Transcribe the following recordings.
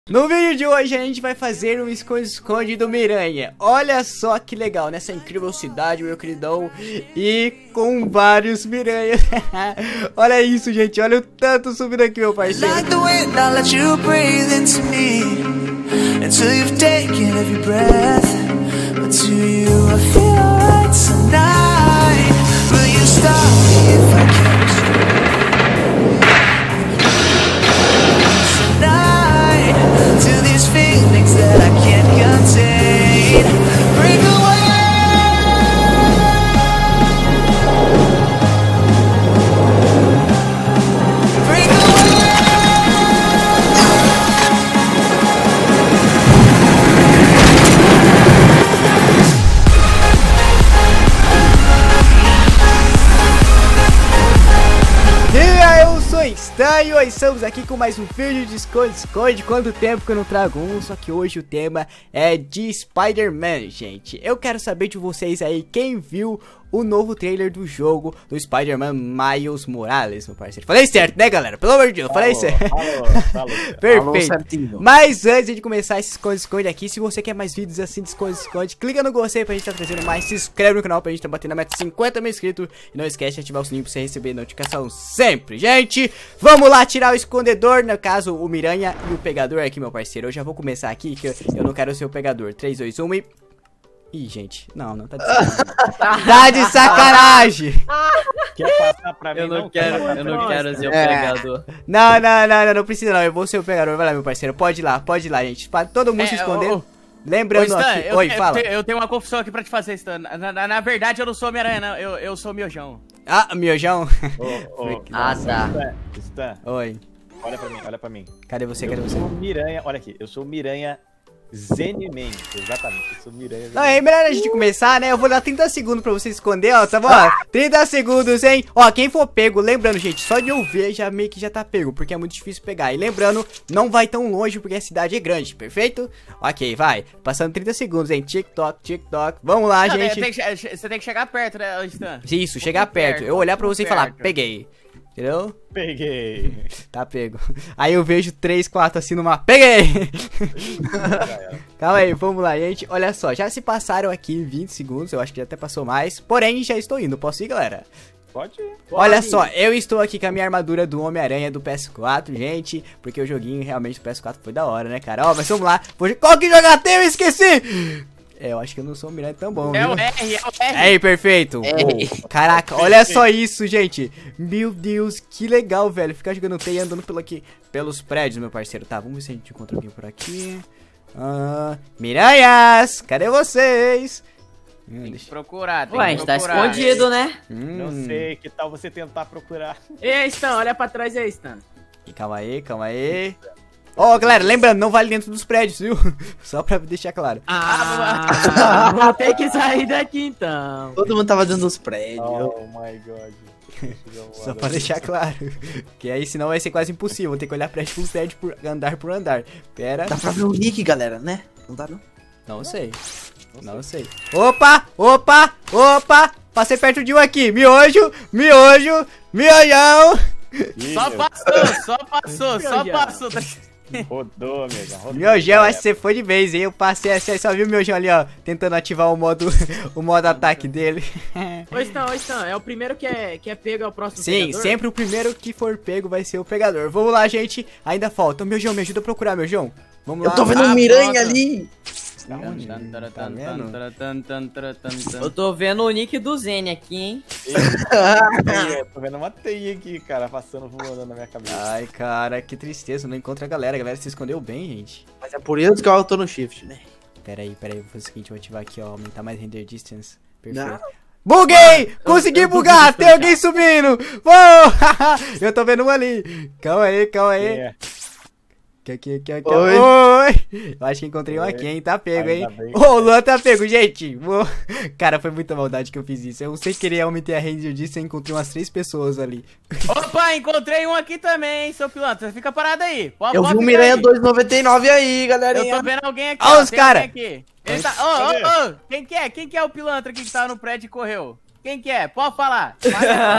No vídeo de hoje a gente vai fazer um esconde-esconde do Miranha. Olha só que legal, nessa incrível cidade, meu queridão. E com vários Miranhas. Olha isso, gente, olha o tanto subindo aqui, meu parceiro. Like the wind, I'll let you breathe into me until you've taken every breath. But to you I feel alright tonight. Will you stop me if I catch you tonight? To these feelings that I can't contain. Break away. E hoje estamos aqui com mais um vídeo de esconde-esconde. Quanto tempo que eu não trago um, só que hoje o tema é de Spider-Man, gente. Eu quero saber de vocês aí, quem viu o novo trailer do jogo do Spider-Man Miles Morales, meu parceiro. Falei certo, né, galera? Pelo amor de Deus, falei certo. Perfeito. Mas antes de começar esse esconde-esconde aqui, se você quer mais vídeos assim de esconde-esconde, clica no gostei pra gente tá trazendo mais, se inscreve no canal pra gente tá batendo a meta de 50 mil inscritos. E não esquece de ativar o sininho pra você receber notificação sempre, gente. Vamos lá tirar o escondedor, no caso o Miranha e o pegador aqui, meu parceiro. Eu já vou começar aqui, que eu não quero ser o pegador. 3, 2, 1 e... Ih, gente, não tá de sacanagem. Tá de sacanagem. Quer passar pra mim? Eu não quero ser o pegador. Não precisa não, eu vou ser o pegador. Vai lá, meu parceiro, pode ir lá, gente. Pra todo mundo se esconder. Lembrando Stan, aqui... Oi, fala. Eu tenho uma confusão aqui pra te fazer, Stan. Na verdade, eu não sou Homem-Aranha, não. Eu sou o Miojão. Ah, Miojão. Tá. Stan, Oi. olha pra mim. Cadê você? Eu sou o Miranha, olha aqui. Eu sou o Miranha Zenman. Exatamente, eu sou o Miranha Zenman. Não, é melhor a gente começar, né? Eu vou dar 30 segundos pra você esconder, ó, tá bom? 30 segundos, hein? Ó, quem for pego, lembrando, gente, só de eu ver já meio que já tá pego, porque é muito difícil pegar. E lembrando, não vai tão longe, porque a cidade é grande, perfeito? Ok, vai. Passando 30 segundos, hein? TikTok. Vamos lá, Não, gente. Você tem que chegar perto, né, Stan? Isso, chegar perto. Eu olhar pra você e falar, peguei. Entendeu? Peguei. Tá pego. Aí eu vejo 3, 4 assim no mapa. Peguei! Calma aí, vamos lá, gente. Olha só, já se passaram aqui 20 segundos. Eu acho que já até passou mais. Porém, já estou indo. Posso ir, galera? Pode ir. Olha só, eu estou aqui com a minha armadura do Homem-Aranha do PS4, gente. Porque o joguinho realmente do PS4 foi da hora, né, cara? Ó, mas vamos lá. Qual que jogar tem? Eu esqueci! É, eu acho que eu não sou um Miranha tão bom, É viu? o R. Aí, perfeito. Oh, caraca, olha só isso, gente. Meu Deus, que legal, velho. Ficar jogando play andando pelos prédios, meu parceiro. Tá, vamos ver se a gente encontra alguém por aqui. Miranhas, cadê vocês? Tem que procurar, Ué, a gente tá escondido, né? Não sei, que tal você tentar procurar? Ei, Stan, olha pra trás aí, Stan. Calma aí. Ó, galera, lembrando, não vale dentro dos prédios, viu? Só pra deixar claro. Vou ter que sair daqui então. Todo mundo tava dentro dos prédios. Oh my god. Só pra deixar claro. Que aí senão vai ser quase impossível. Vou ter que olhar prédio por prédio, por andar. Pera. Dá pra ver o nick, galera, né? Não dá, não? Não sei. Opa! Passei perto de um aqui. Miojão. Só passou. Rodou, amiga. Miojão, acho que você foi de vez, hein? Eu passei assim, só viu o Miojão ali, ó, tentando ativar o modo ataque dele. Ô, Stan, é o primeiro que é pego, é o próximo Sim, pegador? sempre o primeiro que for pego vai ser o pegador. Vamos lá, gente. Ainda falta. Miojão, me ajuda a procurar, Miojão. Vamos lá. Eu tô vendo um Miranha ali. Tá vendo? Eu tô vendo o nick do Zen aqui, hein? Eu tô vendo uma teia aqui, cara, passando voando na minha cabeça. Ai, cara, que tristeza. Não encontra a galera. A galera se escondeu bem, gente. Mas é por isso que eu tô no shift, né? Pera aí. Vou fazer o seguinte, vou ativar aqui, ó. Aumentar mais render distance. Perfeito. Não. Buguei! Consegui bugar! Tem alguém subindo! Eu tô vendo um ali. Calma aí. É. Aqui. Oi. Oi! Eu acho que encontrei um aqui, hein? Tá pego, hein? Ô, o Luan tá pego, gente! Cara, foi muita maldade que eu fiz isso. Eu sem querer aumentei a render disso e encontrei umas 3 pessoas ali. Opa, encontrei um aqui também, seu pilantra. Fica parado aí. Eu vi o Miranha 2,99 aí, galerinha. Eu tô vendo alguém aqui. Olha os cara. Ele tá... Quem que é? Quem que é o pilantra aqui que tava no prédio e correu? Quem que é? Pode falar.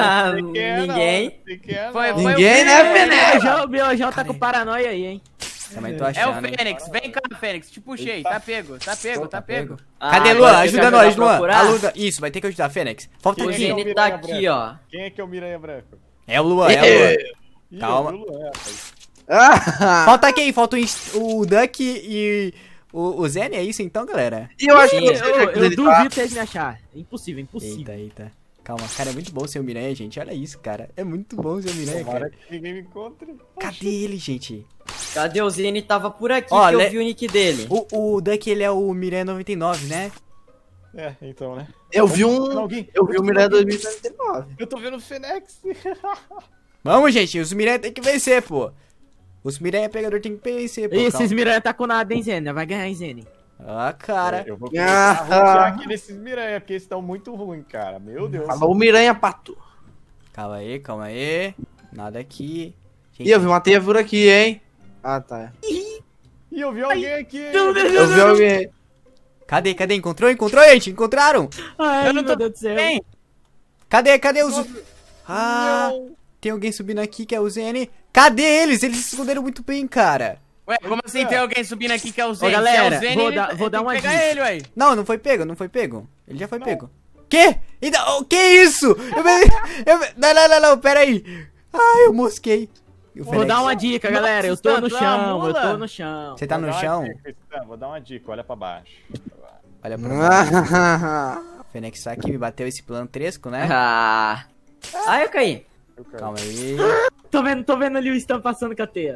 Ninguém. Foi Ninguém, né, Pené? O Miojão tá com paranoia aí, hein? Também tô É o achando. Fênix, vem cá, Fênix, te puxei, tá pego, tá pego, tá pego. Cadê Ah, Luan? agora Ajuda quer nós, ajudar a Luan. procurar? Aluda. Isso, vai ter que ajudar, Fênix. Falta O aqui. Zene tá aqui, ó. Quem é que é o Miranha Branco? É o Luan, é o Luan. Ih, Calma. eu vi o Luan, rapaz. Ah, Falta quem? Falta o Duck e o Zene, é isso então, galera? e eu acho que Eu duvido vocês me achar. Impossível, impossível. Eita. Calma, cara, é muito bom ser o Miranha, gente. Olha isso, cara. É muito bom ser o Miranha, Tomara cara. que ninguém me encontre. Cadê ele, gente? Cadê o Zene? Tava por aqui Ó, que eu le- vi o nick dele. O Duck, ele é o Miranha 99, né? É, então, né? eu vi um. Alguém? Eu vi o Miranha 2099. Eu tô vendo o Fênix. Vamos, gente. Os Miranha tem que vencer, pô. Os Miranha pegador tem que vencer, pô. E Calma. esses Miranha tá com nada, hein, Zene? Vai ganhar, hein, Zene? Ah, cara. Eu vou começar a rotear aqui nesses Miranha, porque eles estão muito ruins, cara. Meu Deus. Falou o Miranha Pato. Calma aí, calma aí. Nada aqui. Gente, Ih, eu vi uma teia por aqui, hein? Ah, tá. Ih, eu vi alguém aqui. Eu vi alguém. Cadê? Encontrou, gente? Encontraram? Ai, Eu não tô meu Deus do céu. bem. Cadê os... Ah, tem alguém subindo aqui que é o Zene. Cadê eles? Eles se esconderam muito bem, cara. Ué, como assim tem alguém subindo aqui que é o Zene? galera, Se é o Zene, vou ele- dar- vou ele dar tem uma que pegar dica. ele, ué. Não foi pego. Ele já foi pego. Quê? Que isso? Não, pera aí. Ai, eu mosquei. E o Vou Fênix? dar uma dica, galera. Eu tô Nossa, no tu é chão, uma eu mula? tô no chão. Você tá no chão? Vou dar uma dica, olha pra baixo. Olha pra mim. O Fênix tá aqui, me bateu esse plantresco, né? Ah. Ah, eu caí. Eu caí. Calma aí. Tô vendo ali o Stan passando com a teia.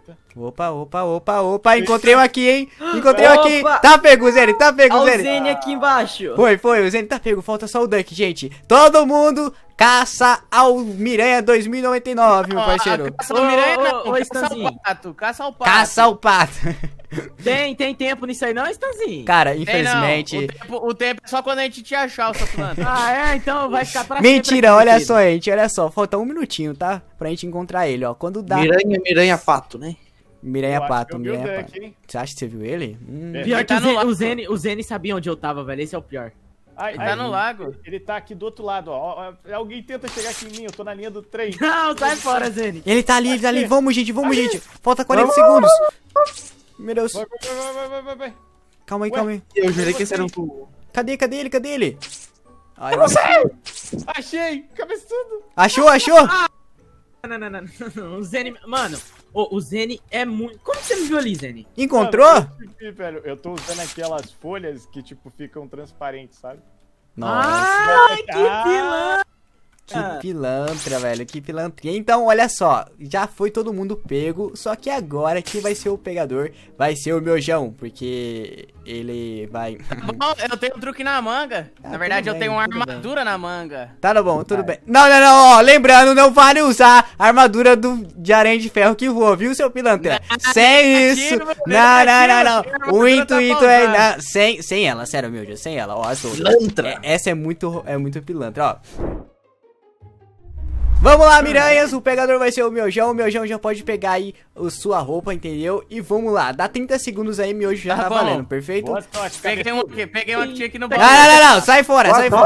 Opa. Encontrei um aqui, hein? Encontrei um aqui. Opa. Tá pego, Zene. Olha o Zene. Zene aqui embaixo. Foi, o Zene tá pego, falta só o Duck, gente. Todo mundo caça ao Miranha 2099, meu parceiro. Caça o Miranha, Ô, não, ô, caça Stanzinho. o pato, caça o pato. Caça o pato. Tem tempo nisso aí não, Stanzinho? Cara, Ei, infelizmente... não, o tempo é só quando a gente te achar, o seu planta. Ah, é? Então vai ficar pra sempre Mentira, aqui, olha querido. só, gente, olha só. Falta um minutinho, tá? Pra gente encontrar ele, ó. Quando dá... Miranha Pato, né? Miranha Eu acho Pato, que eu vi o Miranha Duck, Pato. hein? Você acha que você viu ele? É. Pior Ele que tá no o Zene sabia onde eu tava, velho. Esse é o pior. Ai, Ele tá no lago. Ele tá aqui do outro lado, ó. Alguém tenta chegar aqui em mim, eu tô na linha do trem. Não, sai fora, Zene. Ele tá ali. Vamos, gente. Falta 40 segundos. Meu Deus. Vai. Calma aí. Eu jurei que esse era um tu. Cadê ele? Ai, Achei! Cabeçudo! Achou? Não. O Zene... Mano, o Zene é muito... Como você me viu ali, Zene? Encontrou? Mano, velho, eu tô usando aquelas folhas que, tipo, ficam transparentes, sabe? Nossa, Ah, que vilã! que pilantra, velho. Que pilantria. Então, olha só. Já foi todo mundo pego. Só que agora quem vai ser o pegador vai ser o Miojão. Porque ele vai... Bom, eu tenho um truque na manga. Ah, Na verdade, tudo eu tenho bem, uma tudo bem. armadura na manga. Tá bom, tudo bem. Não, ó, lembrando, não vale usar a armadura de aranha de ferro que voa, viu, seu pilantra? Sem isso. Não. O intuito é sem ela, sério, meu Deus, sem ela, ó, as outras. Pilantra. Essa é muito pilantra, ó. Vamos lá, miranhas, o pegador vai ser o Miojão já pode pegar aí a sua roupa, entendeu? E vamos lá, dá 30 segundos aí, Miojo já tá bom. valendo, perfeito? Boa sorte, Peguei um que tinha aqui no Não, sai fora.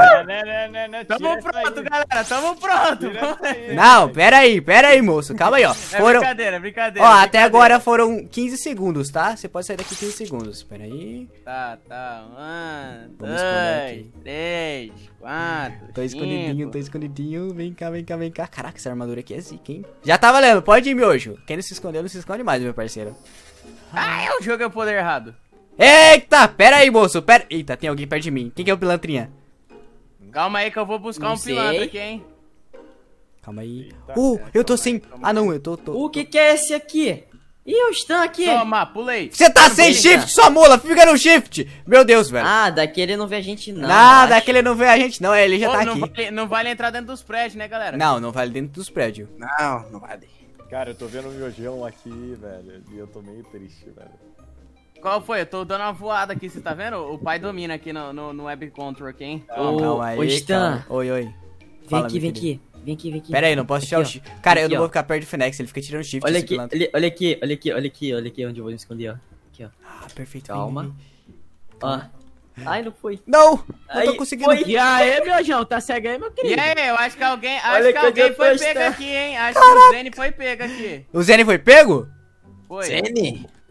Tamo pronto, galera, tamo pronto. Não, pera aí, moço, calma aí, ó. Foram... Brincadeira. Ó, até agora foram 15 segundos, tá? Você pode sair daqui 15 segundos. Pera aí. Tá. 1, Vamos esconder 2, aqui. 3, 4. Tô escondidinho. Vem cá. Caraca, essa armadura aqui é zica, hein? Já tá valendo, pode ir, Miojo. Quem não se escondeu, não se esconde mais, meu parceiro. Ah, eu joguei o poder errado. Eita, pera aí, moço. Eita, tem alguém perto de mim. Quem que é o pilantrinha? Calma aí que eu vou buscar Não um pilantra sei. aqui, hein. Calma aí. Eita, Eu tô sem... Ah, não, eu tô... O que é esse aqui? Ih, o Stan aqui. Toma, pulei. Você tá sem Eita. shift, sua mula. Fica no shift. Meu Deus, velho. Ah, daqui ele não vê a gente não. Nada, eu acho. aquele não vê a gente, não. Ele já Ô, tá não aqui. Não vale entrar dentro dos prédios, né, galera? Não vale dentro dos prédios. Não vale. Cara, eu tô vendo o Miojão aqui, velho, e eu tô meio triste, velho. Qual foi? Eu tô dando uma voada aqui, você tá vendo? O pai domina aqui no Web Control aqui, hein? Calma aí, Ô, Stan. calma. Oi. Vem Fala, aqui, meu vem querido. aqui. Vem aqui. Pera aí, não posso tirar o Aqui, ó. shift. Cara, eu Aqui, não ó. vou ficar perto do Fenex, ele fica tirando shift. Olha esse aqui, pilantra. olha aqui onde eu vou me esconder, ó. Aqui, ó. Ah, perfeito. Calma. vem. Ó. Ai, não foi. Não tô Aí, conseguindo. foi. E aí, Miojão, tá cego aí, meu E querido? aí, eu acho que alguém, Olha que foi eu tô pego estranho. aqui, hein? Acho que o Zene foi pego aqui. O Zene foi pego? Foi. Zene?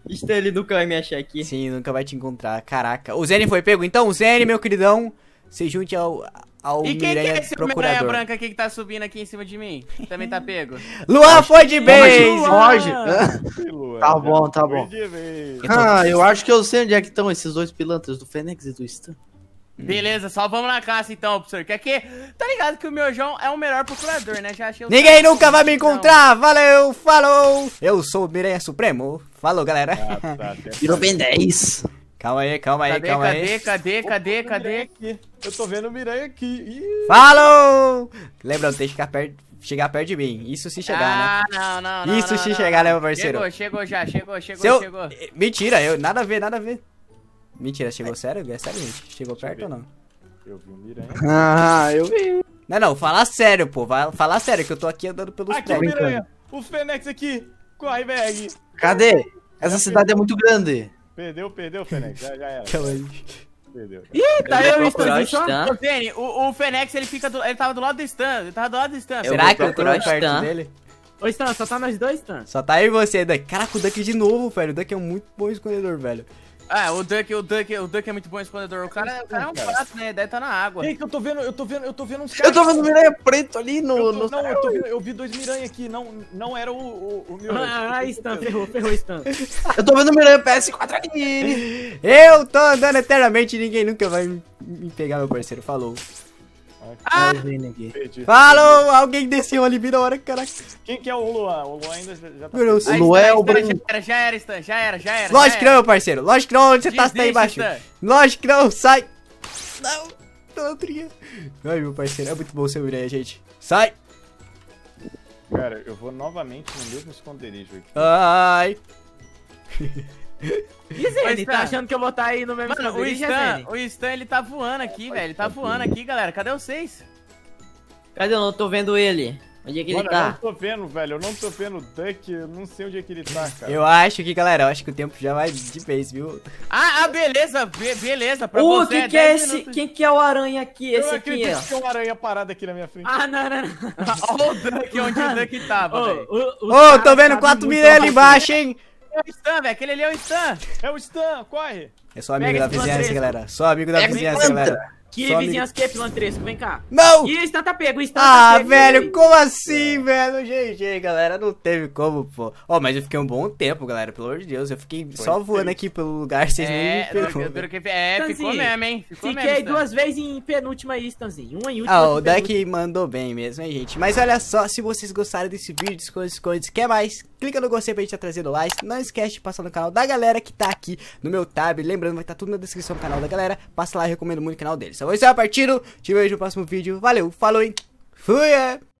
Stan, ele nunca vai me achar aqui. Sim, nunca vai te encontrar. Caraca. O Zene foi pego. Então, Zene, meu queridão, se junte ao E quem que é Miranha esse Miranha Procurador. branca aqui que tá subindo aqui em cima de mim? Também tá pego? Luan foi de base! Foge. Lua, Tá já bom, tá foi bom. de vez. Eu acho que eu sei onde é que estão esses dois pilantras, do Fênix e do Stan. Beleza, só vamos na caça então, professor. Quer que... Tá ligado que o meu João é o melhor procurador, né? Já achei o Ninguém certo. nunca vai me Então, encontrar! Valeu, falou! Eu sou o Miranha Supremo. Falou, galera. Tá, Virou Ben 10. Calma aí, calma aí, Cadê, calma cadê, aí. cadê? Aqui. Eu tô vendo o Miranha aqui. Ih, Falou! Lembrando, tem que chegar perto de mim. Isso se chegar, né? Não. Isso se chegar, né, meu parceiro? Chegou já, chegou. Mentira, nada a ver. Mentira, chegou sério? É sério, gente? Chegou perto ou não? eu vi o Miranha. Eu vi. Não, fala sério, pô. Fala sério, que eu tô aqui andando pelos Aqui o prédios. Miranha. O Fênix aqui. Corre, Bag. Cadê? Essa cidade é muito grande. Perdeu, Fênix. Já era. Calma aí. Perdeu. Tá Eu eu vou e o procurar o Stan. Stan. Ô, Zene, o Fênix, ele tava do lado do Stan. Ele tava do lado do Stan. Eu Será vou que eu tô procurar o perto Stan. dele? Ô, Stan, só tá nós dois, Stan? Só tá aí você, Duck. Caraca, o Duck de novo, velho. O Duck é um muito bom escondedor, velho. Ah, o Duck é muito bom escondedor. O cara é um pato, né? Deve estar na água. Ei, que eu tô vendo uns Eu caras. tô vendo o Miranha preto ali no... Eu vi dois Miranha aqui, não era o meu. Stan, ferrou, Stan. Eu tô vendo o Miranha PS4 aqui. Eu tô andando eternamente e ninguém nunca vai me pegar, meu parceiro. Falou. Eu vi aqui. Perdi. Falou! Alguém desceu ali bem na hora, caraca. Quem que é o Luan? O Luan ainda já tá. Eu não sei. O Luan é o Stan, branco. já era, Stan. Já era. Lógico que não, meu parceiro. Lógico que não. Onde você tá? Você tá aí embaixo. Stan. Lógico que não. Sai. Não. Não, tria. Ai, meu parceiro. É muito bom ser Miranha, gente. Sai. Cara, eu vou novamente no mesmo esconderijo aqui. Ai. E Zene, Stan. tá achando que eu vou estar aí no mesmo Mano, esconderijo, Zene? o Stan, ele tá voando aqui, velho. Ele tá voando aqui, galera. Cadê vocês? Cadê? Eu não tô vendo ele. Onde é que ele Mano, eu não tá? tô vendo, velho. Eu não tô vendo o Duck. Eu não sei onde é que ele tá, cara. Eu acho que, galera, eu acho que o tempo já vai de vez, viu? Beleza. Beleza. Pra Ô, você quem que é 10 esse? minutos. Quem que é o aranha aqui? Eu Esse não aqui, acredito ó. que tem uma aranha parada aqui na minha frente. Não. Olha o Duck, onde o Duck tava, velho. Ô, tô vendo 4 Miranha ali embaixo, hein? É o Stan, velho. Aquele ali é o Stan. É o Stan, corre! É só amigo Pega da esse vizinhança, plantresco. galera. Só amigo da Pega esse vizinhança, planta. galera. Que Só vizinhança que é pilantresco, vem cá. Não! Ih, o Stan tá pego, o Stan Ah, tá pego. velho, como assim, velho? GG, galera, não teve como, pô. Ó, mas eu fiquei um bom tempo, galera, pelo amor de Deus. Eu fiquei só voando aqui pelo lugar, vocês nem me pegou. Ficou Stanzinho, mesmo, hein? Ficou Fiquei mesmo, Stan. 2 vezes em penúltima aí, Stanzinho. Uma em última. Ah, o outra em Duck mandou bem mesmo, hein, gente. Mas olha só, se vocês gostaram desse vídeo, esconde, quer mais? Clica no gostei pra gente tá trazendo like. Não esquece de passar no canal da galera que tá aqui no meu tab. Lembrando, vai estar tudo na descrição do canal da galera. Passa lá, eu recomendo muito o canal deles. Então, esse é o Partido. Te vejo no próximo vídeo. Valeu, falou, hein? Fui!